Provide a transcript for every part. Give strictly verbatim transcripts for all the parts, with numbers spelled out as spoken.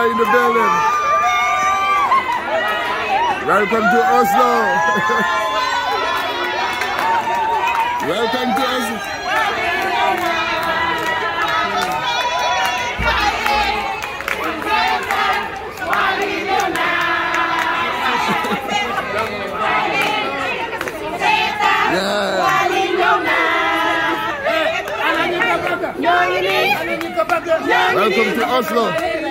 in the building. Welcome to Oslo. Welcome to Oslo. Yeah. Welcome to Oslo.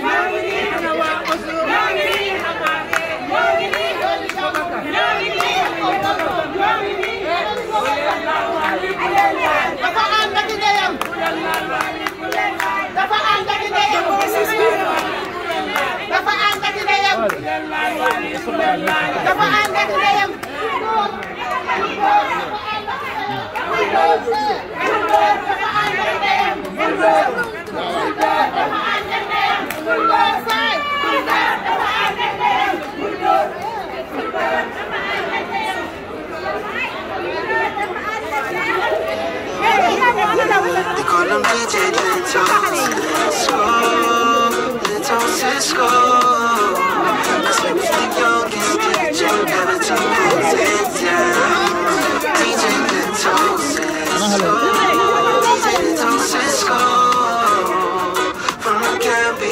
They call him D J Little Cisco, Little Cisco. Cause he was the youngest D J ever to put it down. D J Little Cisco, D J Little Cisco. From the Caribbean.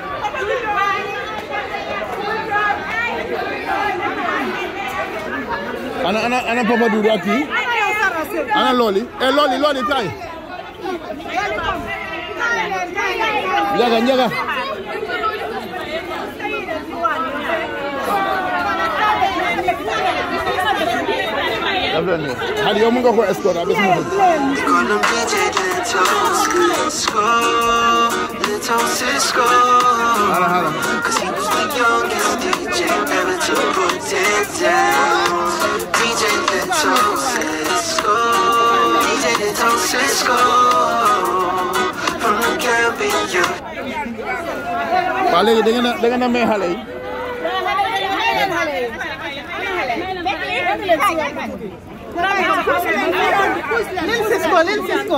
Ana ana ana papa du aquí. Ana Loli. Eh Loli Loli tay. Njaga njaga. Hadi yow mu nga ko escort abes mo. They call him D J Little Cisco, Little Cisco. Hala hala. Cause he was the youngest D J ever to put it down. D J Little Cisco, D J Little Cisco. From the Caribbean. Waa léegi da ngeen a da ngeen a may xale yi. Lil Cisco, Lil Cisco.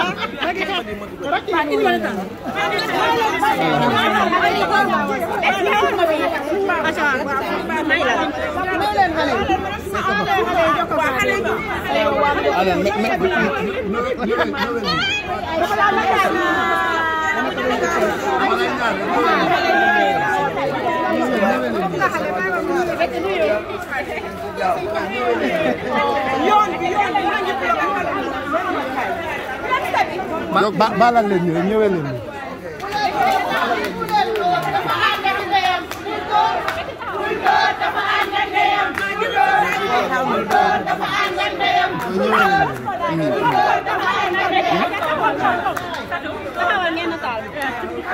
Ba balal leen ñu ñëwé leen.